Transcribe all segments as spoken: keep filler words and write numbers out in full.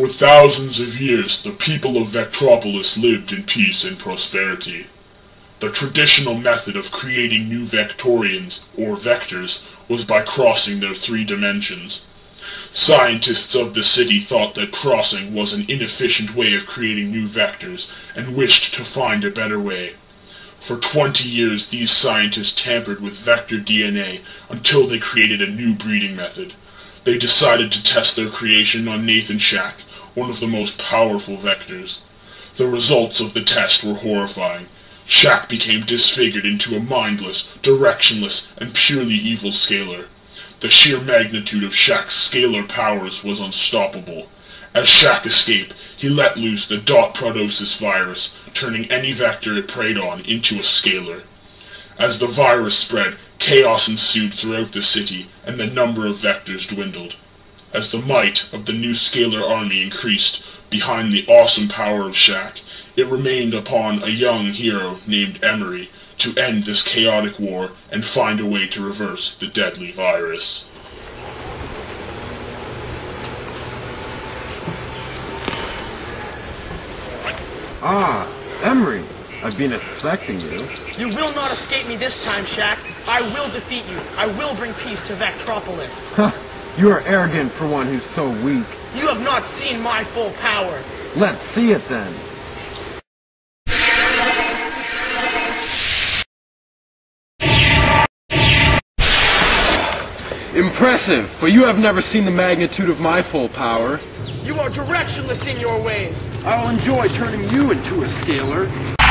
For thousands of years, the people of Vectropolis lived in peace and prosperity. The traditional method of creating new Vectorians, or vectors, was by crossing their three dimensions. Scientists of the city thought that crossing was an inefficient way of creating new vectors, and wished to find a better way. For twenty years, these scientists tampered with vector D N A until they created a new breeding method. They decided to test their creation on Nathan Shack, one of the most powerful vectors. The results of the test were horrifying. Shack became disfigured into a mindless, directionless, and purely evil scalar. The sheer magnitude of Shack's scalar powers was unstoppable. As Shack escaped, he let loose the dot protosis virus, turning any vector it preyed on into a scalar. As the virus spread, chaos ensued throughout the city, and the number of vectors dwindled. As the might of the new scalar army increased behind the awesome power of Shack, it remained upon a young hero named Emery to end this chaotic war and find a way to reverse the deadly virus. Ah, Emery. I've been expecting you. You will not escape me this time, Shack. I will defeat you. I will bring peace to Vectropolis. Ha! You are arrogant for one who's so weak. You have not seen my full power. Let's see it then. Impressive, but you have never seen the magnitude of my full power. You are directionless in your ways. I'll enjoy turning you into a scalar.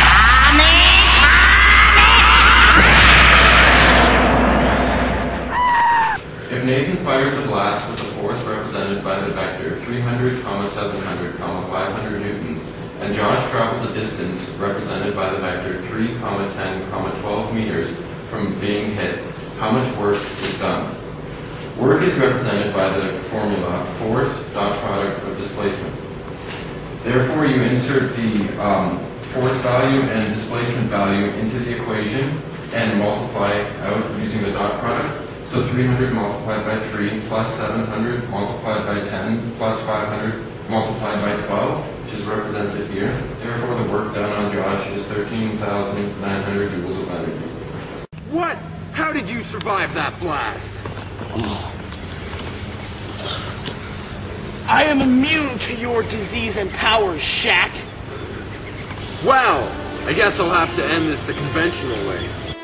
If Nathan fires a blast with a force represented by the vector three hundred, seven hundred, five hundred newtons, and Josh travels a distance represented by the vector three, ten, twelve meters from being hit, how much work is done? Work is represented by the formula force dot product of displacement. Therefore, you insert the um, force value and displacement value into the equation and multiply out using the dot product. So three hundred multiplied by three plus seven hundred multiplied by ten plus five hundred multiplied by twelve, which is represented here. Therefore, the work done on Josh is thirteen thousand nine hundred joules of energy. What? How did you survive that blast? I am immune to your disease and powers, Shack. Well, I guess I'll have to end this the conventional way.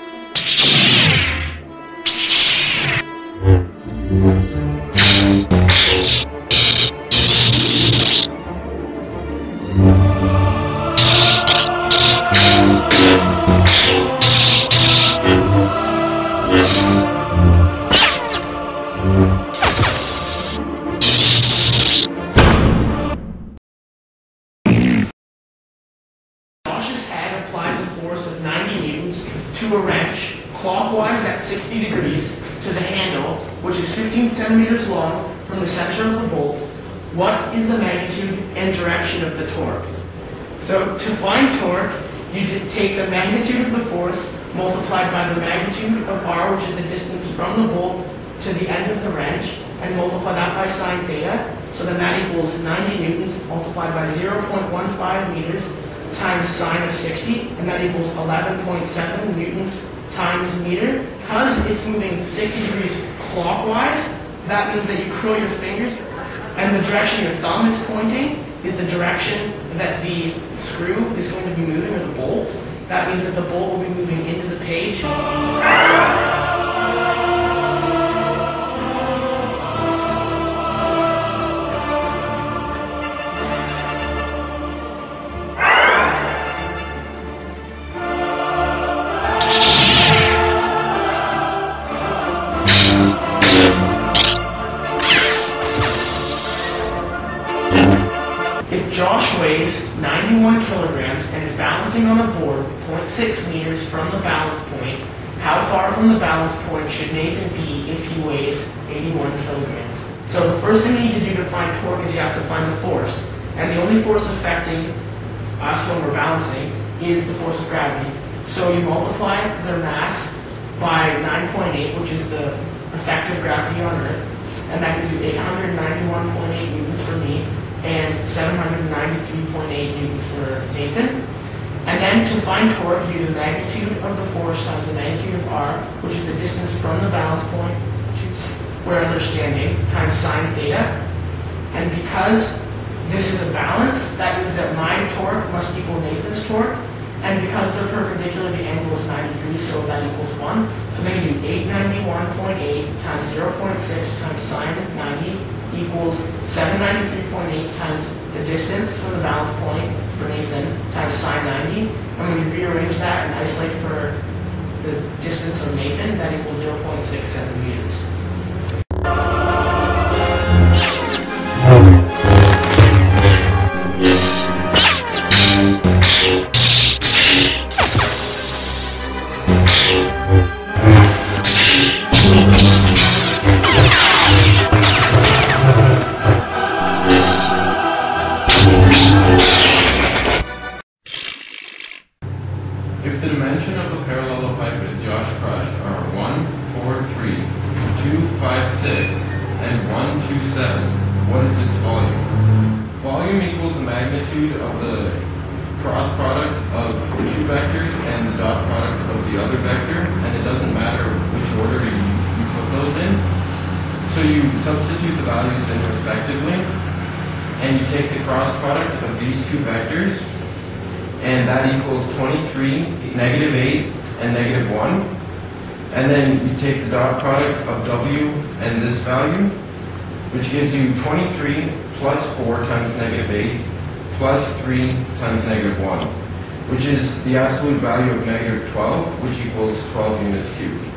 Applies a force of ninety newtons to a wrench clockwise at sixty degrees to the handle, which is fifteen centimeters long from the center of the bolt. What is the magnitude and direction of the torque? So to find torque, you take the magnitude of the force multiplied by the magnitude of r, which is the distance from the bolt to the end of the wrench, and multiply that by sine theta. So then that equals ninety newtons multiplied by zero point one five meters times sine of sixty, and that equals eleven point seven newtons times meter. Because it's moving sixty degrees clockwise, that means that you curl your fingers, and the direction your thumb is pointing is the direction that the screw is going to be moving, or the bolt. That means that the bolt will be moving into the page. If Josh weighs ninety-one kilograms and is balancing on a board zero point six meters from the balance point, how far from the balance point should Nathan be if he weighs eighty-one kilograms? So the first thing you need to do to find torque is you have to find the force. And the only force affecting us when we're balancing is the force of gravity. So you multiply their mass by nine point eight, which is the effective gravity on Earth, and that gives you eight hundred ninety-one point eight newtons for me, and seven hundred ninety-three point eight newtons for Nathan. And then to find torque, you do the magnitude of the force times the magnitude of R, which is the distance from the balance point to where they're standing, times sine theta. And because this is a balance, that means that my torque must equal Nathan's torque. And because they're perpendicular, the angle is ninety degrees, so that equals one. So I'm going to do eight hundred ninety-one point eight times zero point six times sine ninety equals seven hundred ninety-three point eight times the distance from the balance point for Nathan times sine ninety. And when we rearrange that and isolate for the distance of Nathan, that equals zero point six seven meters. If the dimension of the parallelepiped Josh crushed are one, four, three, two, five, six, and one, two, seven, what is its volume? Volume equals the magnitude of the cross product of two vectors and the dot product of the other vector, and it doesn't matter which order you, you put those in. So you substitute the values in respectively, and you take the cross product of these two vectors, and that equals twenty-three, negative eight, and negative one. And then you take the dot product of W and this value, which gives you twenty-three plus four times negative eight plus three times negative one, which is the absolute value of negative twelve, which equals twelve units cubed.